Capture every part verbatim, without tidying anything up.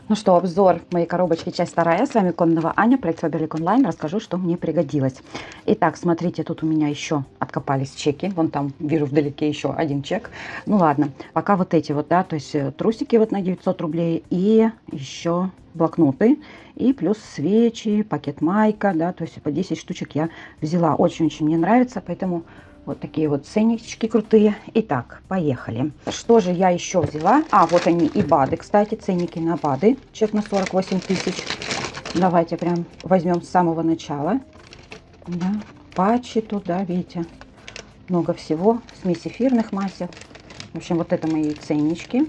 Ну что, обзор моей коробочки, часть вторая. С вами Кононова Аня, проект Фаберлик Онлайн. Расскажу, что мне пригодилось. Итак, смотрите, тут у меня еще откопались чеки. Вон там, вижу вдалеке еще один чек. Ну ладно, пока вот эти вот, да, то есть трусики вот на девятьсот рублей и еще блокноты. И плюс свечи, пакет майка, да, то есть по десять штучек я взяла. Очень-очень мне нравится, поэтому... Вот такие вот ценнички крутые. Итак, поехали. Что же я еще взяла? А, вот они и БАДы, кстати, ценники на БАДы. Чек на сорок восемь тысяч. Давайте прям возьмем с самого начала. Да. Патчи тут, да, видите, много всего. Смесь эфирных масел. В общем, вот это мои ценнички.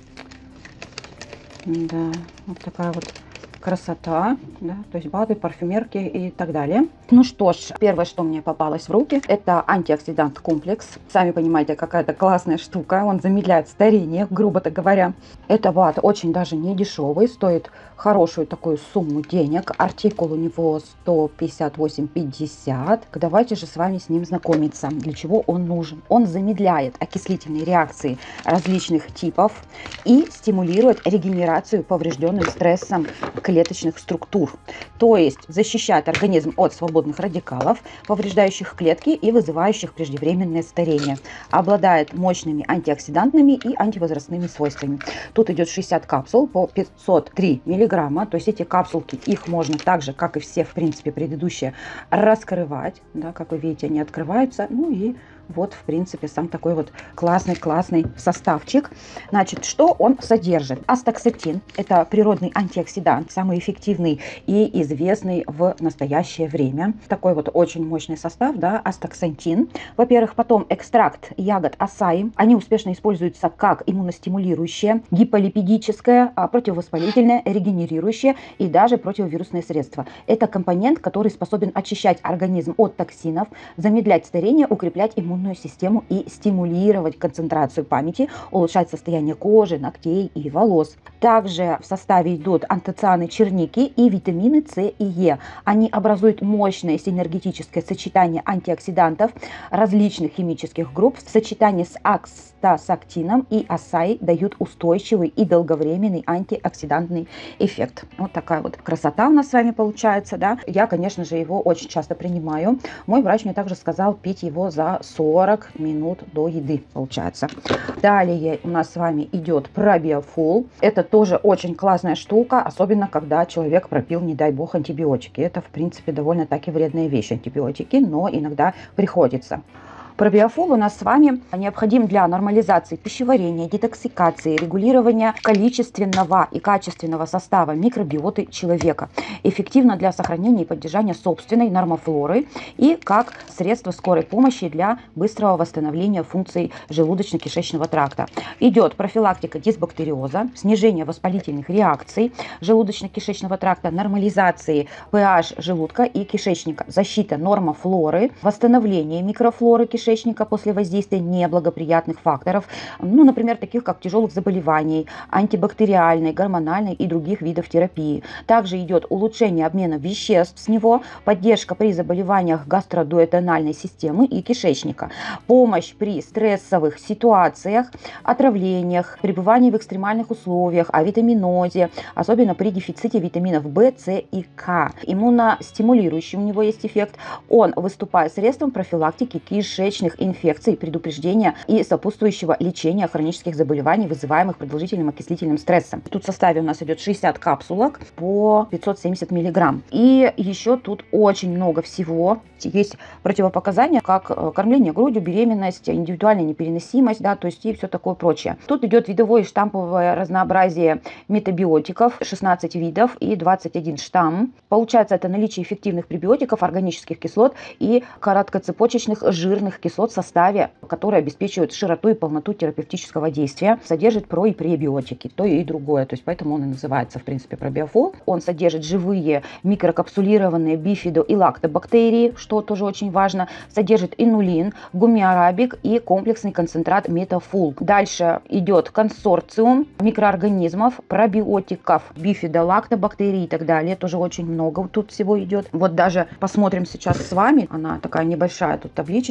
Да, вот такая вот красота, да, то есть БАДы, парфюмерки и так далее. Ну что ж, первое, что мне попалось в руки, это антиоксидант комплекс. Сами понимаете, какая-то классная штука, он замедляет старение, грубо так говоря. Это БАД очень даже не дешевый, стоит хорошую такую сумму денег. Артикул у него сто пятьдесят восемь пятьдесят. Давайте же с вами с ним знакомиться. Для чего он нужен? Он замедляет окислительные реакции различных типов и стимулирует регенерацию поврежденным стрессом клеточных структур. То есть защищает организм от свободных радикалов, повреждающих клетки и вызывающих преждевременное старение. Обладает мощными антиоксидантными и антивозрастными свойствами. Тут идет шестьдесят капсул по пятьсот три миллиграмма. То есть эти капсулки, их можно так же, как и все, в принципе, предыдущие, раскрывать. Да, как вы видите, они открываются. Ну и вот, в принципе, сам такой вот классный-классный составчик. Значит, что он содержит? Астаксантин – это природный антиоксидант, самый эффективный и известный в настоящее время. Такой вот очень мощный состав, да, астаксантин. Во-первых, потом экстракт ягод асаи. Они успешно используются как иммуностимулирующее, гиполипидическое, противовоспалительное, регенерирующее и даже противовирусное средство. Это компонент, который способен очищать организм от токсинов, замедлять старение, укреплять иммунную систему и стимулировать концентрацию памяти, улучшать состояние кожи, ногтей и волос. Также в составе идут антоцианы черники и витамины С и Е. Они образуют мощное синергетическое сочетание антиоксидантов различных химических групп. В сочетании с астаксантином и асаи дают устойчивый и долговременный антиоксидантный эффект. Вот такая вот красота у нас с вами получается, да. Я, конечно же, его очень часто принимаю. Мой врач мне также сказал пить его за сорок минут до еды, получается. Далее у нас с вами идет пробиофул. Это тоже очень классная штука, особенно когда человек пропил, не дай бог, антибиотики. Это, в принципе, довольно-таки вредная вещь, антибиотики, но иногда приходится. Пробиофул у нас с вами необходим для нормализации пищеварения, детоксикации, регулирования количественного и качественного состава микробиоты человека. Эффективно для сохранения и поддержания собственной нормофлоры и как средство скорой помощи для быстрого восстановления функций желудочно-кишечного тракта. Идет профилактика дисбактериоза, снижение воспалительных реакций желудочно-кишечного тракта, нормализации pH желудка и кишечника, защита нормофлоры, восстановление микрофлоры кишечника, кишечника после воздействия неблагоприятных факторов, ну, например, таких как тяжелых заболеваний, антибактериальной, гормональной и других видов терапии. Также идет улучшение обмена веществ с него, поддержка при заболеваниях гастродуоденальной системы и кишечника, помощь при стрессовых ситуациях, отравлениях, пребывании в экстремальных условиях, авитаминозе, особенно при дефиците витаминов В, С и К. Иммуностимулирующий у него есть эффект. Он выступает средством профилактики кишечных инфекций, предупреждения и сопутствующего лечения хронических заболеваний, вызываемых продолжительным окислительным стрессом. Тут в составе у нас идет шестьдесят капсулок по пятьсот семьдесят миллиграмм. И еще тут очень много всего. Есть противопоказания, как кормление грудью, беременность, индивидуальная непереносимость, да, то есть и все такое прочее. Тут идет видовое и штамповое разнообразие метабиотиков, шестнадцать видов и двадцать один штамм. Получается, это наличие эффективных пребиотиков, органических кислот и короткоцепочечных жирных кислот в составе, которые обеспечивают широту и полноту терапевтического действия, содержит про- и пребиотики, то и другое, то есть поэтому он и называется, в принципе, пробиофул. Он содержит живые микрокапсулированные бифидо- и лактобактерии, что тоже очень важно, содержит инулин, гумиарабик и комплексный концентрат метафул. Дальше идет консорциум микроорганизмов, пробиотиков, бифидо- лактобактерий и так далее, тоже очень много тут всего идет. Вот даже посмотрим сейчас с вами, она такая небольшая тут табличечка, вот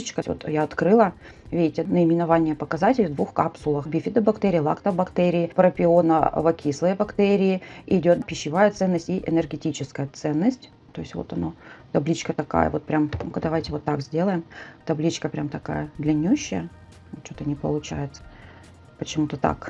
Вот я открыла. Видите, наименование показателей в двух капсулах. Бифидобактерии, лактобактерии, пропионово-кислые бактерии. Идет пищевая ценность и энергетическая ценность. То есть вот оно, табличка такая, вот прям, ну-ка давайте вот так сделаем. Табличка прям такая длиннющая. Что-то не получается. Почему-то так.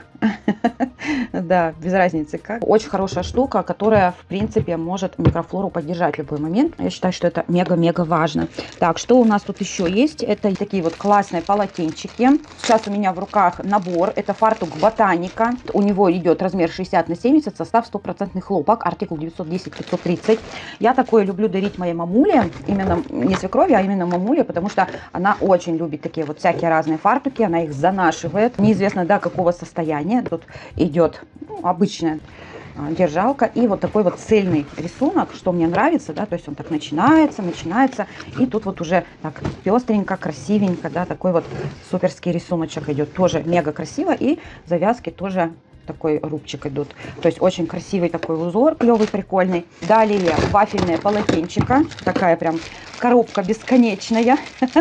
Да, без разницы как. Очень хорошая штука, которая, в принципе, может микрофлору поддержать в любой момент. Я считаю, что это мега-мега важно. Так, что у нас тут еще есть? Это такие вот классные полотенчики. Сейчас у меня в руках набор. Это фартук Ботаника. У него идет размер шестьдесят на семьдесят, состав стопроцентный хлопок, артикул девятьсот десять пятьсот тридцать. Я такое люблю дарить моей мамуле. Именно не свекрови, а именно мамуле, потому что она очень любит такие вот всякие разные фартуки. Она их занашивает. Неизвестно, да, какого состояния. Тут идет, ну, обычная держалка и вот такой вот цельный рисунок, что мне нравится, да, то есть он так начинается, начинается, и тут вот уже так пестренько, красивенько, да, такой вот суперский рисуночек идет, тоже мега красиво, и завязки тоже такой рубчик идут, то есть очень красивый такой узор, клевый, прикольный. Далее вафельное полотенчико, такая прям коробка бесконечная,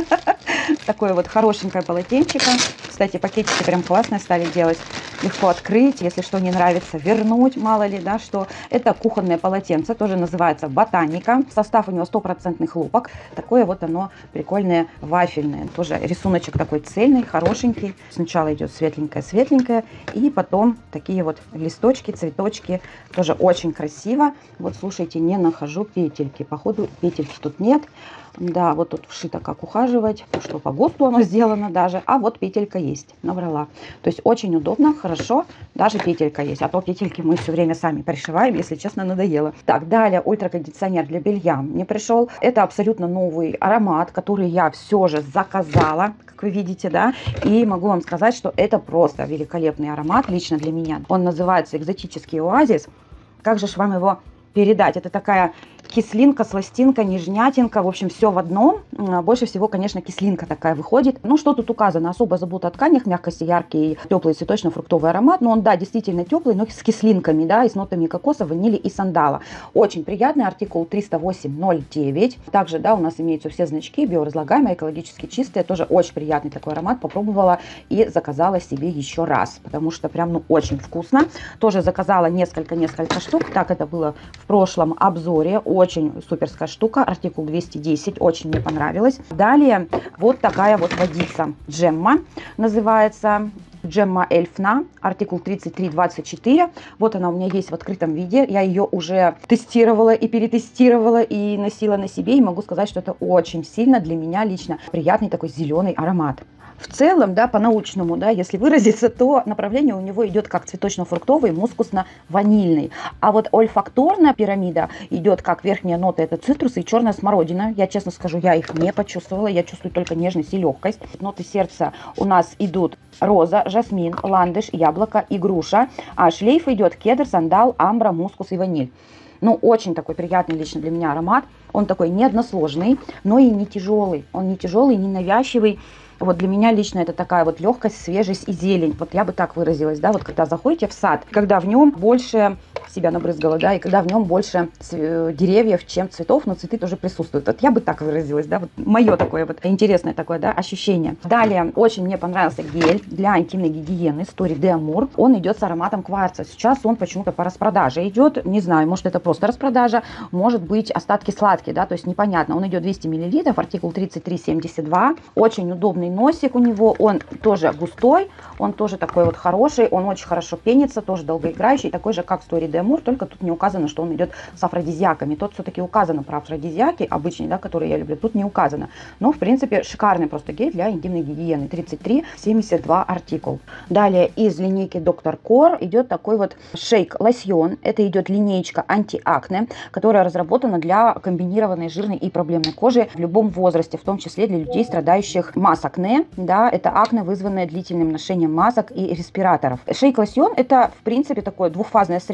такое вот хорошенькое полотенчико. Кстати, пакетики прям классные стали делать, легко открыть, если что не нравится, вернуть, мало ли, да, что. Это кухонное полотенце, тоже называется Ботаника, состав у него стопроцентный хлопок, такое вот оно прикольное вафельное, тоже рисуночек такой цельный, хорошенький, сначала идет светленькое-светленькое, и потом такие вот листочки, цветочки, тоже очень красиво. Вот слушайте, не нахожу петельки, походу петельки тут нет. Да, вот тут вшито, как ухаживать, что по ГОСТу оно сделано даже, а вот петелька есть, набрала. То есть очень удобно, хорошо, даже петелька есть, а то петельки мы все время сами пришиваем, если честно, надоело. Так, далее ультракондиционер для белья мне пришел. Это абсолютно новый аромат, который я все же заказала, как вы видите, да, и могу вам сказать, что это просто великолепный аромат лично для меня. Он называется «Экзотический оазис». Как же ж вам его передать? Это такая кислинка, сластинка, нежнятинка, в общем, все в одном. Больше всего, конечно, кислинка такая выходит. Ну, что тут указано? Особая забота о тканях, мягкости, яркий, теплый цветочно-фруктовый аромат. Но он, да, действительно теплый, но с кислинками, да, и с нотами кокоса, ванили и сандала. Очень приятный, артикул триста восемь ноль девять. Также, да, у нас имеются все значки, биоразлагаемые, экологически чистые. Тоже очень приятный такой аромат. Попробовала и заказала себе еще раз, потому что прям, ну, очень вкусно. Тоже заказала несколько-несколько штук. Так это было в прошлом обзоре. Очень суперская штука, артикул двести десять, очень мне понравилось. Далее вот такая вот водица Джемма называется. Джемма Эльфна, артикул тридцать три двадцать четыре. Вот она у меня есть в открытом виде. Я ее уже тестировала и перетестировала и носила на себе. И могу сказать, что это очень сильно для меня лично приятный такой зеленый аромат. В целом, да, по-научному, да, если выразиться, то направление у него идет как цветочно-фруктовый, мускусно-ванильный. А вот ольфакторная пирамида идет как верхняя нота, это цитрус и черная смородина. Я честно скажу, я их не почувствовала, я чувствую только нежность и легкость. Ноты сердца у нас идут роза, жасмин, ландыш, яблоко и груша. А шлейф идет кедр, сандал, амбра, мускус и ваниль. Ну, очень такой приятный лично для меня аромат. Он такой не односложный, но и не тяжелый. Он не тяжелый, не навязчивый. Вот для меня лично это такая вот легкость, свежесть и зелень. Вот я бы так выразилась, да, вот когда заходите в сад, когда в нем больше, себя набрызгала, да, и когда в нем больше деревьев, чем цветов, но цветы тоже присутствуют. Вот я бы так выразилась, да, вот мое такое вот интересное такое, да, ощущение. Далее очень мне понравился гель для интимной гигиены Story de Amour. Он идет с ароматом кварца. Сейчас он почему-то по распродаже идет, не знаю, может это просто распродажа, может быть остатки сладкие, да, то есть непонятно. Он идет двести миллилитров, артикул тридцать три семьдесят два. Очень удобный носик у него, он тоже густой, он тоже такой вот хороший, он очень хорошо пенится, тоже долгоиграющий, такой же, как Story de Amour, только тут не указано, что он идет с афродизиаками. Тот все-таки указано про афродизиаки, обычные, да, которые я люблю, тут не указано. Но, в принципе, шикарный просто гель для интимной гигиены, тридцать три семьдесят два артикул. Далее из линейки доктор Кор идет такой вот шейк лосьон, это идет линеечка антиакне, которая разработана для комбинированной жирной и проблемной кожи в любом возрасте, в том числе для людей, страдающих массой акне, да, это акне, вызванное длительным ношением масок и респираторов. Шейк лосьон это, в принципе, такое двухфазное средство,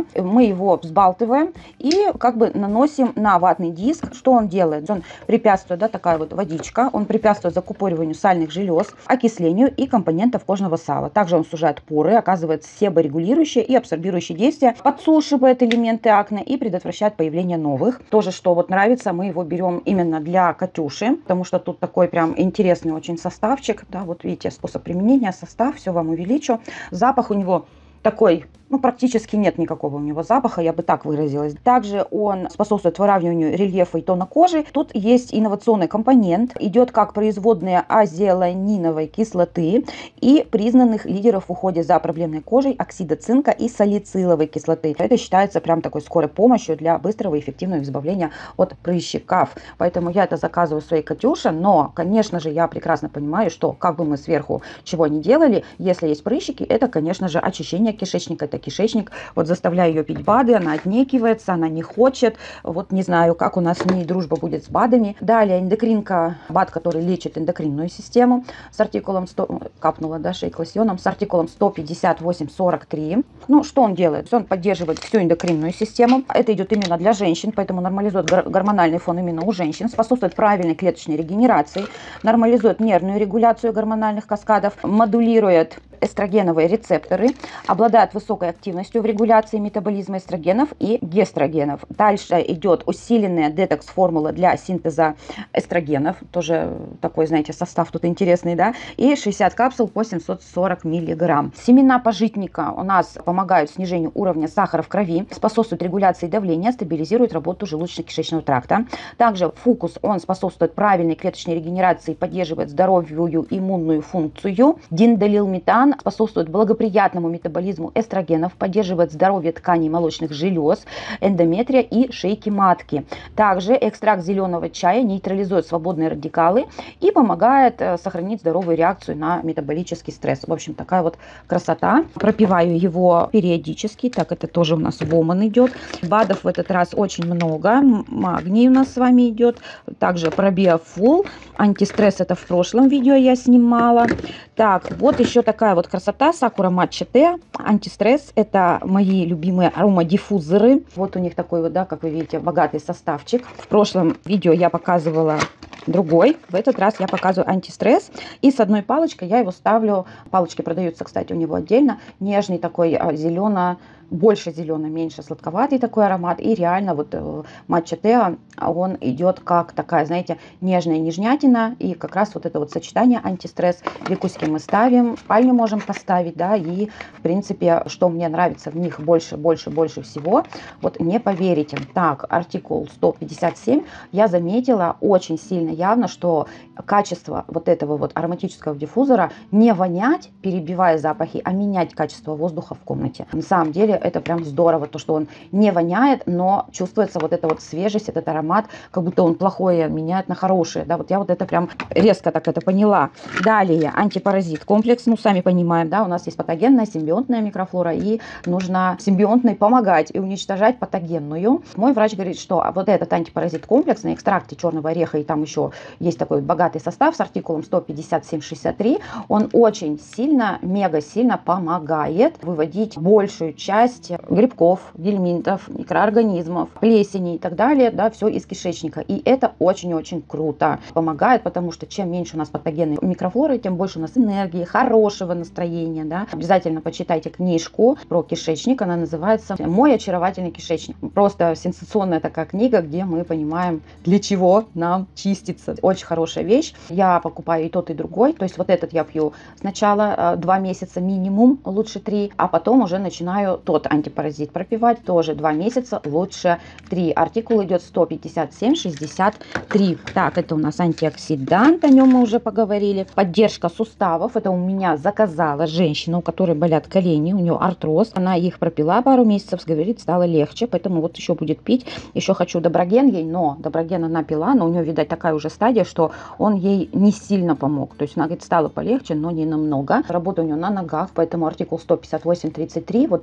Мы его взбалтываем и как бы наносим на ватный диск. Что он делает? Он препятствует, да, такая вот водичка, он препятствует закупориванию сальных желез, окислению и компонентов кожного сала. Также он сужает поры, оказывает себорегулирующее и абсорбирующее действие, подсушивает элементы акне и предотвращает появление новых. Тоже, что вот нравится, мы его берем именно для Катюши, потому что тут такой прям интересный очень составчик. Да, вот видите, способ применения, состав, все вам увеличу. Запах у него такой, ну, практически нет никакого у него запаха, я бы так выразилась. Также он способствует выравниванию рельефа и тона кожи. Тут есть инновационный компонент, идет как производная азеланиновой кислоты и признанных лидеров в уходе за проблемной кожей оксида цинка и салициловой кислоты. Это считается прям такой скорой помощью для быстрого и эффективного избавления от прыщиков. Поэтому я это заказываю своей Катюше, но, конечно же, я прекрасно понимаю, что как бы мы сверху чего ни делали, если есть прыщики, это, конечно же, очищение кишечника, это кишечник. Вот заставляю ее пить БАДы, она отнекивается, она не хочет. Вот не знаю, как у нас с ней дружба будет с БАДами. Далее эндокринка, БАД, который лечит эндокринную систему с артикулом сто, капнула, да, шейклосьоном, с артикулом сто пятьдесят восемь сорок три. Ну, что он делает? Он поддерживает всю эндокринную систему. Это идет именно для женщин, поэтому нормализует гормональный фон именно у женщин, способствует правильной клеточной регенерации, нормализует нервную регуляцию гормональных каскадов, модулирует эстрогеновые рецепторы, обладает высокой активностью в регуляции метаболизма эстрогенов и гестрогенов. Дальше идет усиленная детокс-формула для синтеза эстрогенов. Тоже такой, знаете, состав тут интересный, да? И шестьдесят капсул по семьсот сорок миллиграмм. Семена пажитника у нас помогают снижению уровня сахара в крови, способствуют регуляции давления, стабилизируют работу желудочно-кишечного тракта. Также фукус, он способствует правильной клеточной регенерации, поддерживает здоровую иммунную функцию. Диндолилметан способствует благоприятному метаболизму эстрогенов, поддерживает здоровье тканей молочных желез, эндометрия и шейки матки. Также экстракт зеленого чая нейтрализует свободные радикалы и помогает сохранить здоровую реакцию на метаболический стресс. В общем, такая вот красота. Пропиваю его периодически. Так, это тоже у нас Воман идет. БАДов в этот раз очень много. Магний у нас с вами идет. Также пробиофул. Антистресс, это в прошлом видео я снимала. Так, вот еще такая вот красота. Сакура матча Те. Антистресс. Это мои любимые аромадиффузоры. Вот у них такой вот, да, как вы видите, богатый составчик. В прошлом видео я показывала другой. В этот раз я показываю антистресс. И с одной палочкой я его ставлю. Палочки продаются, кстати, у него отдельно. Нежный такой зелено, больше зеленый, меньше сладковатый такой аромат. И реально вот матча Теа, он идет как такая, знаете, нежная нежнятина. И как раз вот это вот сочетание антистресс. Викуськи мы ставим, в спальню можем поставить, да. И в принципе, что мне нравится в них больше, больше, больше всего, вот не поверите. Так, артикул сто пятьдесят семь. Я заметила очень сильно явно, что качество вот этого вот ароматического диффузора не вонять, перебивая запахи, а менять качество воздуха в комнате. На самом деле это прям здорово, то, что он не воняет, но чувствуется вот эта вот свежесть, этот аромат, как будто он плохое меняет на хорошее. Да, вот я вот это прям резко так это поняла. Далее, антипаразит комплекс. Ну, сами понимаем, да, у нас есть патогенная, симбионтная микрофлора, и нужно симбионтной помогать и уничтожать патогенную. Мой врач говорит, что вот этот антипаразит комплекс на экстракте черного ореха, и там еще есть такой богатый состав с артикулом сто пятьдесят семь шестьдесят три, он очень сильно, мега сильно помогает выводить большую часть грибков, гельминтов, микроорганизмов, плесени и так далее, да, все из кишечника. И это очень-очень круто помогает, потому что чем меньше у нас патогенной микрофлоры, тем больше у нас энергии, хорошего настроения, да. Обязательно почитайте книжку про кишечник, она называется «Мой очаровательный кишечник». Просто сенсационная такая книга, где мы понимаем, для чего нам чиститься. Очень хорошая вещь. Я покупаю и тот, и другой. То есть вот этот я пью сначала два месяца минимум, лучше три, а потом уже начинаю тот антипаразит пропивать, тоже два месяца, лучше три. Артикул идет сто пятьдесят семь шестьдесят три. Так, это у нас антиоксидант, о нем мы уже поговорили. Поддержка суставов, это у меня заказала женщина, у которой болят колени, у нее артроз. Она их пропила пару месяцев, говорит, стало легче, поэтому вот еще будет пить. Еще хочу доброген ей, но доброген она пила, но у нее, видать, такая уже стадия, что он ей не сильно помог. То есть она говорит, стало полегче, но не намного. Работа у нее на ногах, поэтому артикул сто пятьдесят восемь тридцать три, вот три таких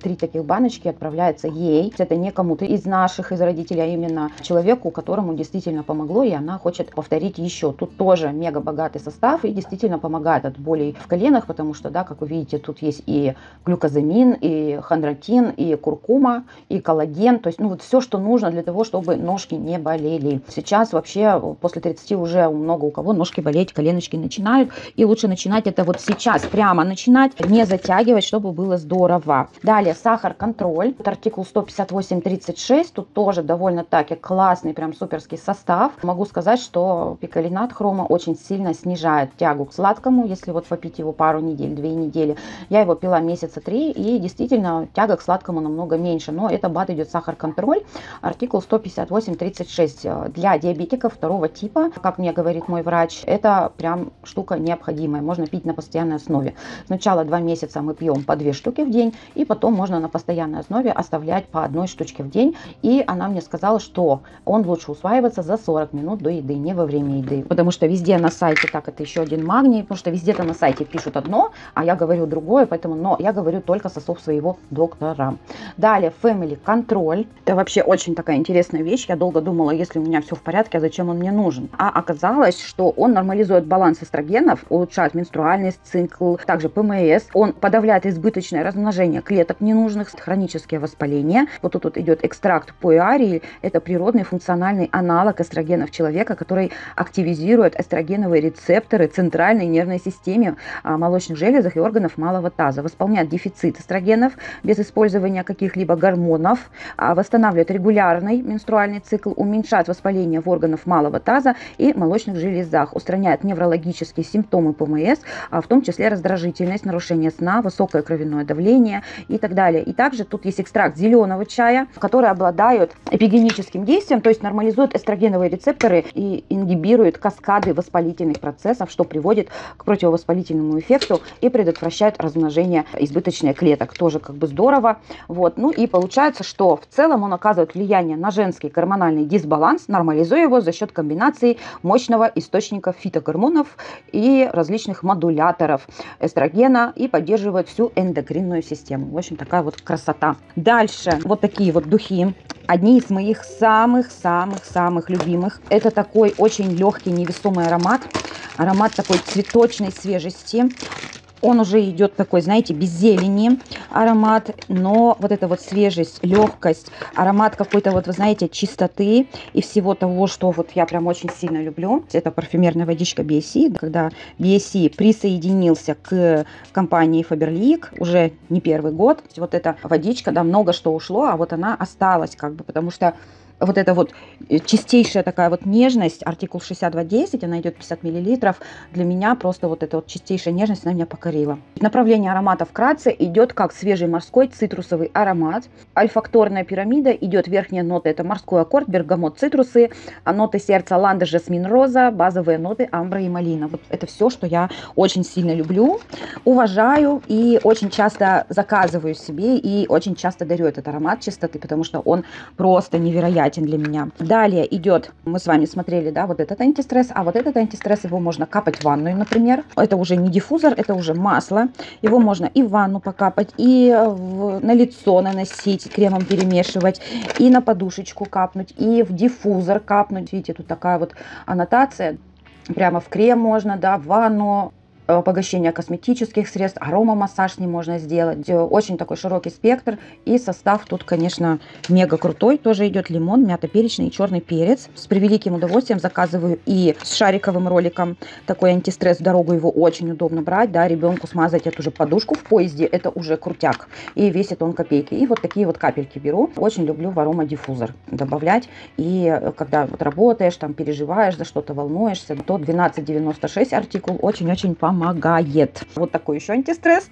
баночки отправляется ей. Это не кому-то из наших, из родителей, а именно человеку, которому действительно помогло, и она хочет повторить еще. Тут тоже мега богатый состав и действительно помогает от болей в коленах, потому что, да, как вы видите, тут есть и глюкозамин, и хондроитин, и куркума, и коллаген. То есть, ну вот все, что нужно для того, чтобы ножки не болели. Сейчас вообще после тридцати уже много у кого ножки болеть, коленочки начинают. И лучше начинать это вот сейчас, прямо начинать, не затягивать, чтобы было здорово. Далее сахар-контроль. Тут артикул сто пятьдесят восемь тридцать шесть. Тут тоже довольно-таки классный, прям суперский состав. Могу сказать, что пикалинат хрома очень сильно снижает тягу к сладкому. Если вот попить его пару недель, две недели. Я его пила месяца три, и действительно тяга к сладкому намного меньше. Но это БАД идет сахар-контроль. Артикул сто пятьдесят восемь тридцать шесть. Для диабетиков второго типа, как мне говорит мой врач, это прям штука необходимая. Можно пить на постоянной основе. Сначала два месяца мы пьем по две штуки в день, и потом можно на постоянной основе оставлять по одной штучке в день. И она мне сказала, что он лучше усваивается за сорок минут до еды, не во время еды. Потому что везде на сайте, так, это еще один магний, потому что везде-то на сайте пишут одно, а я говорю другое, поэтому, но я говорю только со слов своего доктора. Далее Family Control. Это вообще очень такая интересная вещь. Я долго думала, если у меня все в порядке, а зачем он мне нужен? А оказалось, что он нормализует баланс эстрогенов, улучшает менструальный цикл, также ПМС. Он подавляет избыточное размножение клеток ненужных, хронические воспаления. Вот тут вот идет экстракт пуэрии. Это природный функциональный аналог эстрогенов человека, который активизирует эстрогеновые рецепторы центральной нервной системе, молочных железах и органов малого таза. Восполняет дефицит эстрогенов без использования каких-либо гормонов. Восстанавливает регулярный менструальный цикл. Уменьшает воспаление в органах малого таза и молочных железах. Устраняет неврологические симптомы ПМС, в том числе раздражительность, нарушение сна, высокое кровяное давление и так далее. И также тут есть экстракт зеленого чая, который обладает эпигеническим действием, то есть нормализует эстрогеновые рецепторы и ингибирует каскады воспалительных процессов, что приводит к противовоспалительному эффекту и предотвращает размножение избыточных клеток. Тоже как бы здорово. Вот. Ну и получается, что в целом он оказывает влияние на женский гормональный дисбаланс, нормализуя его за счет комбинации мощного источника фитогормонов и различных модуляторов эстрогена и поддерживает всю эндокринную систему. В общем, такая вот красота. Дальше вот такие вот духи. Одни из моих самых-самых-самых любимых. Это такой очень легкий, невесомый аромат. Аромат такой цветочной свежести. Он уже идет такой, знаете, без зелени аромат, но вот эта вот свежесть, легкость, аромат какой-то вот, вы знаете, чистоты и всего того, что вот я прям очень сильно люблю. Это парфюмерная водичка би эс си. Когда би эс си присоединился к компании Faberlic, уже не первый год, вот эта водичка, да, много что ушло, а вот она осталась как бы, потому что вот эта вот чистейшая такая вот нежность, артикул шестьдесят два десять, она идет пятьдесят миллилитров. Для меня просто вот эта вот чистейшая нежность, она меня покорила. Направление аромата вкратце идет как свежий морской цитрусовый аромат. Альфакторная пирамида идет верхняя нота, это морской аккорд, бергамот, цитрусы, а ноты сердца ланда, жасмин, роза, базовые ноты амбра и малина. Вот это все, что я очень сильно люблю, уважаю и очень часто заказываю себе и очень часто дарю этот аромат чистоты, потому что он просто невероятный для меня. Далее идет, мы с вами смотрели, да, вот этот антистресс, а вот этот антистресс, его можно капать в ванную, например. Это уже не диффузор, это уже масло. Его можно и в ванну покапать, и в, на лицо наносить, кремом перемешивать, и на подушечку капнуть, и в диффузор капнуть. Видите, тут такая вот аннотация. Прямо в крем можно, да, в ванну. Обогащение косметических средств, аромамассаж с ним можно сделать. Очень такой широкий спектр. И состав тут, конечно, мега крутой. Тоже идет лимон, мята перечный и черный перец. С превеликим удовольствием заказываю и с шариковым роликом. Такой антистресс в дорогу, его очень удобно брать. Да, ребенку смазать эту же подушку в поезде, это уже крутяк. И весит он копейки. И вот такие вот капельки беру. Очень люблю в аромадиффузор добавлять. И когда вот работаешь, там переживаешь, за что-то волнуешься, то двенадцать девяносто шесть артикул очень-очень помогает. Помогает. Вот такой еще антистресс.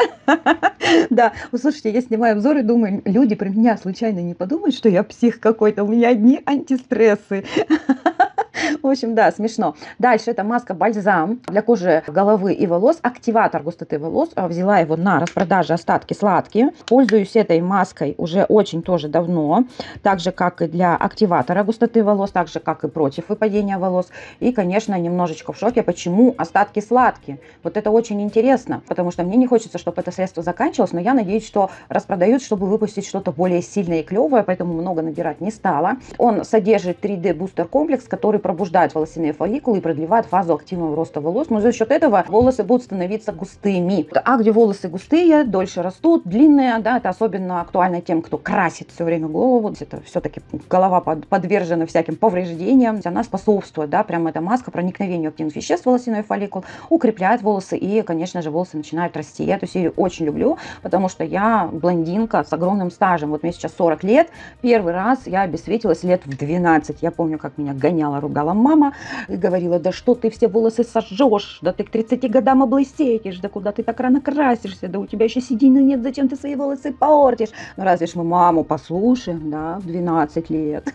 Да, вы слушайте, я снимаю обзор и думаю, люди про меня случайно не подумают, что я псих какой-то. У меня одни антистрессы. В общем, да, смешно. Дальше это маска бальзам для кожи, головы и волос. Активатор густоты волос. Взяла его на распродаже, остатки сладкие. Пользуюсь этой маской уже очень тоже давно. Так же, как и для активатора густоты волос. Так же, как и против выпадения волос. И, конечно, немножечко в шоке, почему остатки сладкие. Вот это очень интересно, потому что мне не хочется, чтобы это средство заканчивалось, но я надеюсь, что распродают, чтобы выпустить что-то более сильное и клевое, поэтому много набирать не стала. Он содержит три дэ бустер комплекс, который пробуждает волосяные фолликулы и продлевает фазу активного роста волос. Но за счет этого волосы будут становиться густыми. А где волосы густые, дольше растут, длинные, да, это особенно актуально тем, кто красит все время голову. Это все-таки голова подвержена всяким повреждениям. Она способствует, да, прямо эта маска проникновению активных веществ в волосяной фолликул, укрепляет волосы и, конечно же, волосы начинают расти. Я эту серию очень люблю, потому что я блондинка с огромным стажем. Вот мне сейчас сорок лет. Первый раз я обесцветилась лет в двенадцать. Я помню, как меня гоняла, ругала мама и говорила: да что ты все волосы сожжешь, да ты к тридцати годам облысеешь, да куда ты так рано красишься, да у тебя еще седины нет, зачем ты свои волосы портишь? Ну разве ж мы маму послушаем, да, в двенадцать лет.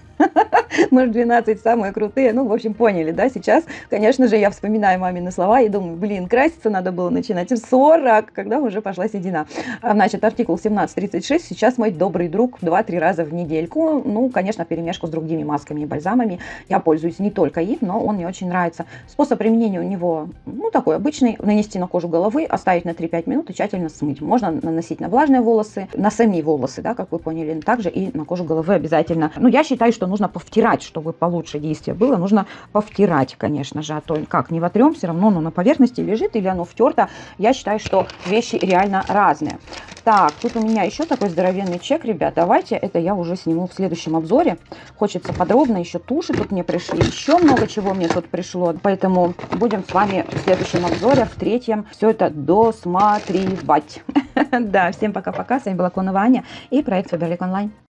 Мы же двенадцать самые крутые. Ну, в общем, поняли, да? Сейчас, конечно же, я вспоминаю мамины слова и думаю, блин, краситься надо было начинать в сорок, когда уже пошла седина. Значит, артикул семнадцать тридцать шесть. Сейчас мой добрый друг два-три раза в недельку. Ну, конечно, перемешку с другими масками и бальзамами. Я пользуюсь не только им, но он мне очень нравится. Способ применения у него, ну, такой обычный. Нанести на кожу головы, оставить на три-пять минут и тщательно смыть. Можно наносить на влажные волосы, на сами волосы, да, как вы поняли. Также и на кожу головы обязательно. Ну, я считаю, что нужно повтирать, чтобы получше действие было. Нужно повтирать, конечно же. А то как, не вотрем, все равно оно на поверхности лежит или оно втерто. Я считаю, что вещи реально разные. Так, тут у меня еще такой здоровенный чек, ребят. Давайте это я уже сниму в следующем обзоре. Хочется подробно. Еще туши тут мне пришли. Еще много чего мне тут пришло. Поэтому будем с вами в следующем обзоре, в третьем, все это досматривать. Да, всем пока-пока. С вами была Конова Аня и проект Фаберлик Онлайн.